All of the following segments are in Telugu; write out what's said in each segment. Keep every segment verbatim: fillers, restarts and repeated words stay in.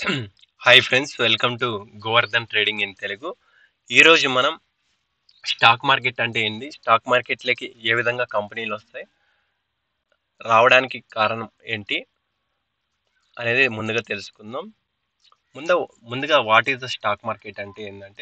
Hi friends, welcome to Govardhan trading in Telugu. ఈరోజు మనం స్టాక్ మార్కెట్ అంటే ఏంటి, స్టాక్ మార్కెట్లోకి ఏ విధంగా కంపెనీలు వస్తాయి, రావడానికి కారణం ఏంటి అనేది ముందుగా తెలుసుకుందాం. ముందు ముందుగా what is the stock market అంటే ఏంటంటే,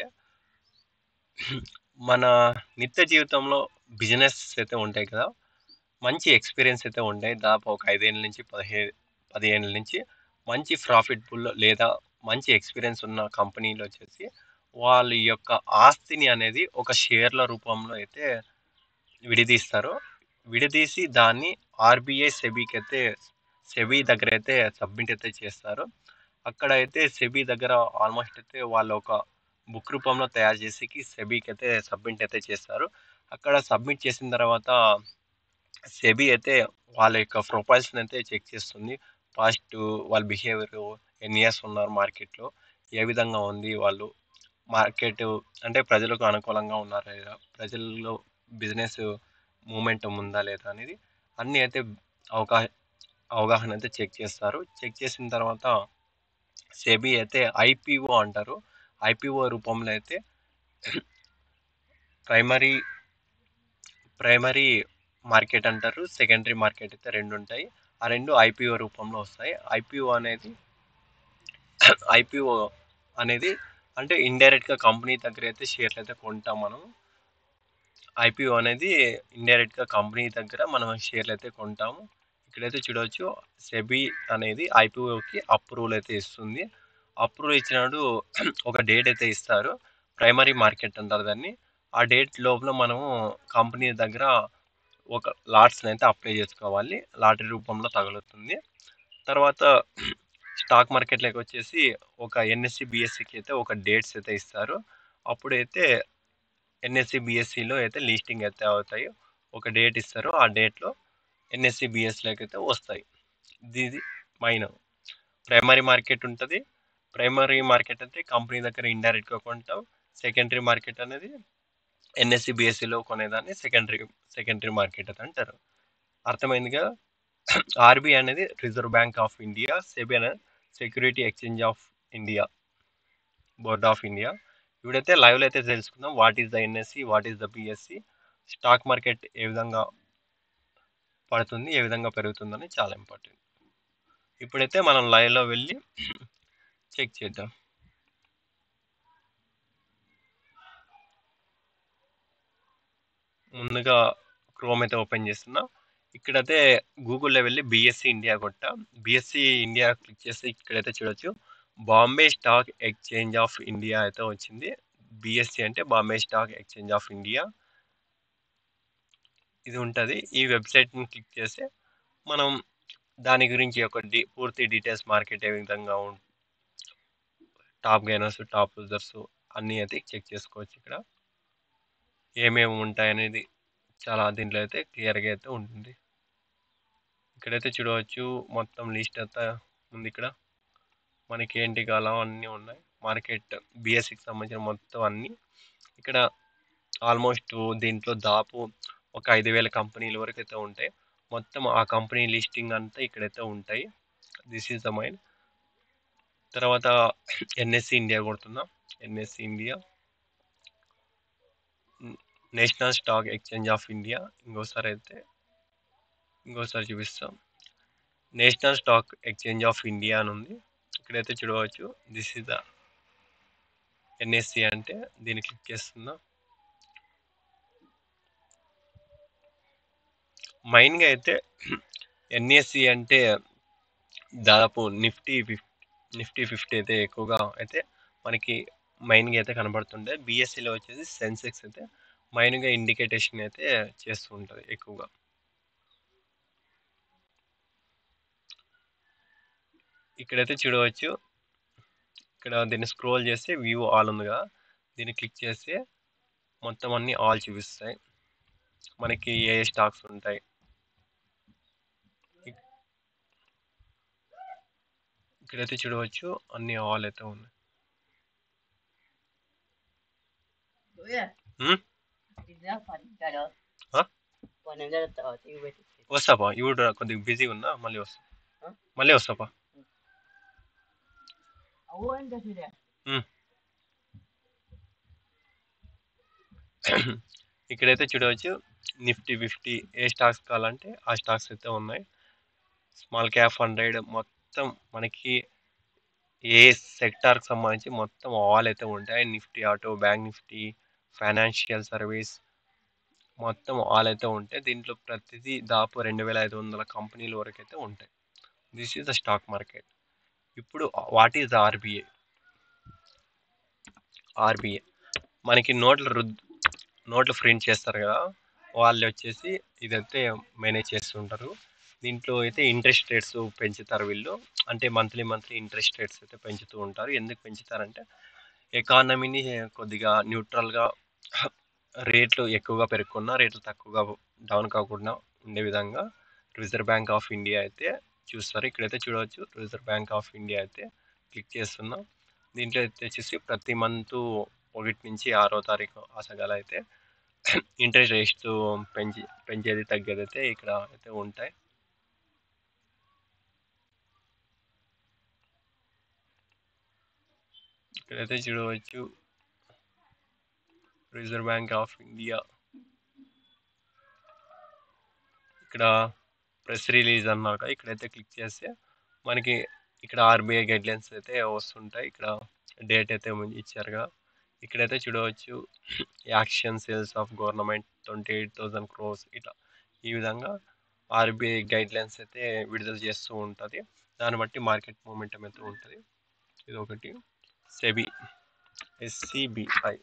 మన నిత్య జీవితంలో బిజినెస్ అయితే ఉంటాయి కదా, మంచి ఎక్స్పీరియన్స్ అయితే ఉంటాయి. దాదాపు ఒక ఐదేళ్ళ నుంచి పదిహేను పదిహేనుల నుంచి మంచి ప్రాఫిట్‌ఫుల్ లేదా మంచి ఎక్స్పీరియన్స్ ఉన్న కంపెనీలు వచ్చేసి వాళ్ళ యొక్క ఆస్తిని అనేది ఒక షేర్ల రూపంలో అయితే విడదీస్తారు. విడదీసి దాన్ని ఆర్‌బీఐ సెబీకి అయితే సెబీ దగ్గర అయితే సబ్మిట్ అయితే చేస్తారు. అక్కడ అయితే సెబీ దగ్గర ఆల్మోస్ట్ అయితే వాళ్ళు ఒక బుక్ రూపంలో తయారు చేసి సెబీకి అయితే సబ్మిట్ అయితే చేస్తారు. అక్కడ సబ్మిట్ చేసిన తర్వాత సెబీ అయితే వాళ్ళ యొక్క ప్రొఫైల్స్‌ని అయితే చెక్ చేస్తుంది. ఫస్ట్ వాళ్ళ బిహేవియర్, ఎన్ని ఇయర్స్ ఉన్నారు మార్కెట్‌లో, ఏ విధంగా ఉంది వాళ్ళు, మార్కెట్ అంటే ప్రజలకు అనుకూలంగా ఉన్నారా లేదా, ప్రజల్లో బిజినెస్ మూమెంటం ఉందా లేదా అనేది అన్నీ అయితే అవగా అవగాహన అయితే చెక్ చేస్తారు. చెక్ చేసిన తర్వాత సెబీ అయితే ఐపీఓ అంటారు. ఐపీఓ రూపంలో అయితే ప్రైమరీ ప్రైమరీ మార్కెట్ అంటారు. సెకండరీ మార్కెట్ అయితే రెండు ఉంటాయి. ఆ రెండు ఐపీఓ రూపంలో వస్తాయి. ఐపీఓ అనేది ఐపీఓ అనేది అంటే ఇండైరెక్ట్‌గా కంపెనీ దగ్గర అయితే షేర్లు అయితే కొంటాం మనం. ఐపీఓ అనేది ఇండైరెక్ట్‌గా కంపెనీ దగ్గర మనం షేర్లు అయితే కొంటాము. ఇక్కడైతే చూడవచ్చు, సెబీ అనేది ఐపీఓకి అప్రూవల్ అయితే ఇస్తుంది. అప్రూవల్ ఇచ్చినప్పుడు ఒక డేట్ అయితే ఇస్తారు. ప్రైమరీ మార్కెట్ అంటారు దాన్ని. ఆ డేట్ లోపల మనము కంపెనీ దగ్గర ఒక లాట్స్‌ని అయితే అప్లై చేసుకోవాలి. లాటరీ రూపంలో తగులుతుంది. తర్వాత స్టాక్ మార్కెట్‌లోకి వచ్చేసి ఒక ఎన్ఎస్‌సి, బీఎస్‌సికి అయితే ఒక డేట్స్ అయితే ఇస్తారు. అప్పుడైతే ఎన్ఎస్‌సి, బీఎస్‌సిలో అయితే లిస్టింగ్ అయితే అవుతాయి. ఒక డేట్ ఇస్తారు. ఆ డేట్‌లో ఎన్ఎస్‌సి, బీఎస్‌సిలోకి అయితే వస్తాయి. ఇది మెయిన్. ప్రైమరీ మార్కెట్ ఉంటది. ప్రైమరీ మార్కెట్ అంటే కంపెనీ దగ్గర ఇండైరెక్ట్‌గా కొంటాం. సెకండరీ మార్కెట్ అనేది ఎన్ఎస్‌సి, బీఎస్‌సిలో కొనేదాన్ని సెకండరీ సెకండరీ మార్కెట్ అని అంటారు. అర్థమైందిగా? ఆర్‌బీఐ అనేది reserve bank of India, SEBI అనేది security exchange of India, board of India. ఇప్పుడైతే లైవ్‌లో అయితే తెలుసుకుందాం. What is the NSC, what is the BSC, stock market ఏ విధంగా పడుతుంది, ఏ విధంగా పెరుగుతుందని చాలా ఇంపార్టెంట్. ఇప్పుడైతే మనం లైవ్‌లో వెళ్ళి చెక్ చేద్దాం. ముందుగా క్రోమ్ అయితే ఓపెన్ చేస్తున్నా. ఇక్కడైతే గూగుల్‌లో వెళ్ళి బీఎస్‌సీ ఇండియా కొట్టా. బీఎస్‌సీ ఇండియా క్లిక్ చేస్తే ఇక్కడైతే చూడొచ్చు, Bombay stock exchange of India అయితే వచ్చింది. బీఎస్‌సీ అంటే Bombay stock exchange of India. ఇది ఉంటది. ఈ వెబ్‌సైట్‌ని క్లిక్ చేస్తే మనం దాని గురించి ఒక డి పూర్తి డీటెయిల్స్, మార్కెట్ ఏ విధంగా ఉం టాప్ గెయినర్స్, టాప్ లూజర్స్ అన్నీ అయితే చెక్ చేసుకోవచ్చు ఇక్కడ. ఏమేమి ఉంటాయనేది చాలా దీంట్లో అయితే క్లియర్‌గా అయితే ఉంటుంది. ఇక్కడైతే చూడవచ్చు, మొత్తం లిస్ట్ అంతా ఉంది ఇక్కడ. మనకి ఏంటి కావాలో అన్నీ ఉన్నాయి. మార్కెట్ బీఎస్‌సికి సంబంధించిన మొత్తం అన్నీ ఇక్కడ. ఆల్మోస్ట్ దీంట్లో దాపు ఒక ఐదు వేల కంపెనీల వరకు అయితే ఉంటాయి. మొత్తం ఆ కంపెనీ లిస్టింగ్ అంతా ఇక్కడైతే ఉంటాయి. This is the main. తర్వాత ఎన్ఎస్సి ఇండియా కొడుతున్నా. NSC India, national stock exchange of India. ఇంకోసారి అయితే ఇంకోసారి చూపిస్తాం. National stock exchange of India అని ఉంది. ఇక్కడైతే చూడవచ్చు, దిస్ ఇస్ ద ఎన్ఎస్సి అంటే దీన్ని క్లిక్ చేస్తున్నా. మెయిన్‌గా అయితే ఎన్ఎస్సి అంటే దాదాపు నిఫ్టీ ఫిఫ్ నిఫ్టీ ఫిఫ్టీ అయితే ఎక్కువగా అయితే మనకి మెయిన్‌గా అయితే కనబడుతుండే. బీఎస్సీలో వచ్చేసి సెన్సెక్స్ అయితే మెయిన్‌గా ఇండికేటేషన్ అయితే చేస్తూ ఉంటది ఎక్కువగా. ఇక్కడైతే చూడవచ్చు, ఇక్కడ దీన్ని స్క్రోల్ చేస్తే వ్యూ ఆల్ ఉంది కదా, దీన్ని క్లిక్ చేస్తే మొత్తం అన్ని ఆల్ చూపిస్తాయి. మనకి ఏ ఏ స్టాక్స్ ఉంటాయి. ఇక్- ఇక్కడైతే చూడవచ్చు, అన్ని ఆల్ అయితే ఉన్నాయి. హ్మ్? ఆ? వస్తాపా, ఇప్పుడు కొద్దిగా బిజీ ఉన్నా, మళ్ళీ వస్తా. మళ్ళీ వస్తాపా. హ్మ్. ఇక్కడైతే చూడవచ్చు నిఫ్టీ ఫిఫ్టీ ఏ స్టాక్స్ కావాలంటే ఆ స్టాక్స్ అయితే ఉన్నాయి. స్మాల్ క్యాప్ హండ్రెడ్ మొత్తం మనకి ఏ సెక్టార్కి సంబంధించి మొత్తం ఆల్ అయితే ఉంటాయి. Nifty auto, bank Nifty, financial service మొత్తం ఆల్ అయితే ఉంటాయి. దీంట్లో ప్రతిదీ దాపు రెండు వేల ఐదు వందల కంపెనీల వరకు అయితే ఉంటాయి. This is the stock market. ఇప్పుడు what is the RBI? RBI మనకి నోట్లు రుద్ నోట్లు ప్రింట్ చేస్తారు కదా, వాళ్ళు వచ్చేసి ఇదైతే మేనేజ్ చేస్తుంటారు. దీంట్లో అయితే ఇంట్రెస్ట్ రేట్స్ పెంచుతారు వీళ్ళు. అంటే మంత్లీ మంత్లీ ఇంట్రెస్ట్ రేట్స్ అయితే పెంచుతూ ఉంటారు. ఎందుకు పెంచుతారంటే ఎకానమీని కొద్దిగా న్యూట్రల్గా, రేట్లు ఎక్కువగా పెరుగుకున్నా రేట్లు తక్కువగా డౌన్ కాకుండా ఉండే విధంగా రిజర్వ్ బ్యాంక్ ఆఫ్ ఇండియా అయితే చూస్తారు. ఇక్కడైతే చూడవచ్చు రిజర్వ్ బ్యాంక్ ఆఫ్ ఇండియా అయితే క్లిక్ చేస్తున్నాం. దీంట్లో అయితే వచ్చేసి ప్రతి మంత్ ఒకటి నుంచి ఆరో తారీఖు ఆసగాలు అయితే ఇంట్రెస్ట్ రేట్స్ పెంచి పెంచేది తగ్గేది అయితే ఇక్కడ అయితే ఉంటాయి. ఇక్కడైతే చూడవచ్చు రిజర్వ్ బ్యాంక్ ఆఫ్ ఇండియా ఇక్కడ ప్రెస్ రిలీజ్ అన్నాక ఇక్కడైతే క్లిక్ చేస్తే మనకి ఇక్కడ ఆర్బీఐ గైడ్లైన్స్ అయితే వస్తుంటాయి. ఇక్కడ డేట్ అయితే ఇచ్చారుగా, ఇక్కడైతే చూడవచ్చు action sales of government twenty eight thousand crores ఇట్లా ఈ విధంగా ఆర్బీఐ గైడ్లైన్స్ అయితే విడుదల చేస్తూ ఉంటుంది. దాన్ని బట్టి మార్కెట్ మూమెంటం అయితే ఉంటుంది. ఇది ఒకటి. సెబీ ఎస్సిబిఐ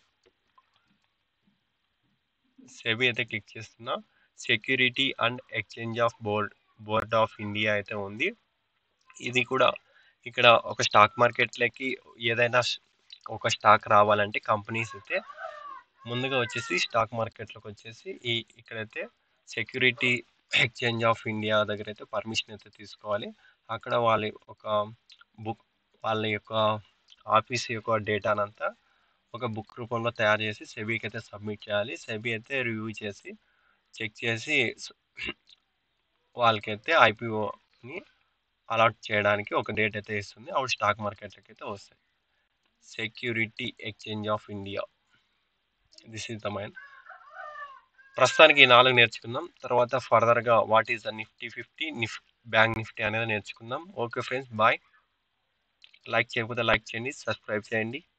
సెబీ అయితే క్లిక్ చేస్తున్నా. Security and exchange of board board of India అయితే ఉంది. ఇది కూడా ఇక్కడ ఒక స్టాక్ మార్కెట్లోకి ఏదైనా ఒక స్టాక్ రావాలంటే కంపెనీస్ అయితే ముందుగా వచ్చేసి స్టాక్ మార్కెట్లోకి వచ్చేసి ఈ ఇక్కడైతే సెక్యూరిటీ ఎక్స్చేంజ్ ఆఫ్ ఇండియా దగ్గర అయితే పర్మిషన్ అయితే తీసుకోవాలి. అక్కడ వాళ్ళ ఒక బుక్ వాళ్ళ యొక్క ఆఫీస్ యొక్క డేటానంతా ఒక బుక్ రూపంలో తయారు చేసి సెబీకి అయితే సబ్మిట్ చేయాలి. సెబీ అయితే రివ్యూ చేసి చెక్ చేసి వాళ్ళకైతే ఐపీఓని అలాట్ చేయడానికి ఒక డేట్ అయితే ఇస్తుంది. అప్పుడు స్టాక్ మార్కెట్లోకి అయితే వస్తాయి. Security exchange of India, this is the main. ప్రస్తుతానికి ఈ నాలుగు నేర్చుకుందాం. తర్వాత ఫర్దర్గా what is the Nifty fifty, నిఫ్ బ్యాంక్ నిఫ్టీ అనేది నేర్చుకుందాం. Okay friends, bye. లైక్ చేయకపోతే లైక్ చేయండి, సబ్స్క్రైబ్ చేయండి.